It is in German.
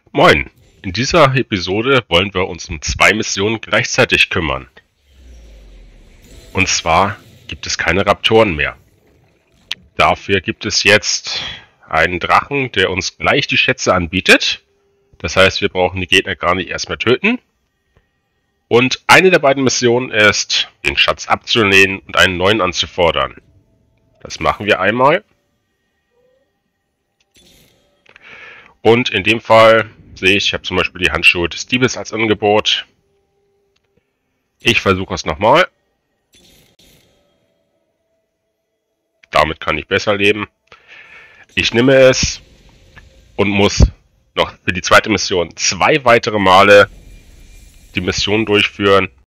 Moin! In dieser Episode wollen wir uns um 2 Missionen gleichzeitig kümmern. Und zwar gibt es keine Raptoren mehr. Dafür gibt es jetzt einen Drachen, der uns gleich die Schätze anbietet. Das heißt, wir brauchen die Gegner gar nicht erst mehr töten. Und eine der beiden Missionen ist, den Schatz abzulehnen und einen neuen anzufordern. Das machen wir einmal. Und in dem Fall sehe ich habe zum Beispiel die Handschuhe des Diebes als Angebot. Ich versuche es nochmal. Damit kann ich besser leben. Ich nehme es und muss noch für die zweite Mission 2 weitere Male die Mission durchführen.